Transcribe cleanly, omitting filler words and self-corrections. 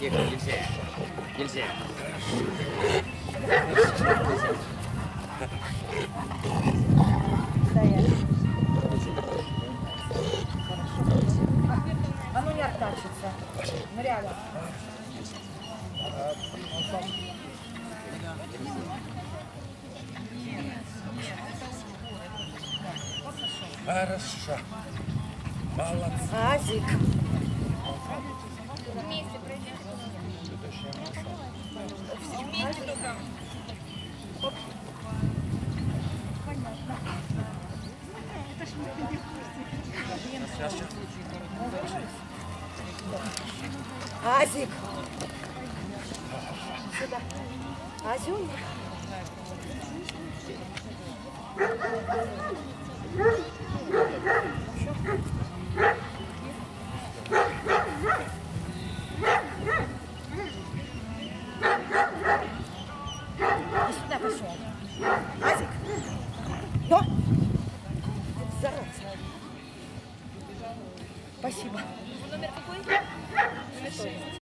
Тихо, нельзя. Нельзя. А ну не артачится. Ну реально. Хорошо. Молодцы. Азик. Вместе пройдем. Вместе только. Азик. Сюда. Азюм. И сюда пошел. Азик. Но. Зараза. Спасибо. Номер какой? Номер 100.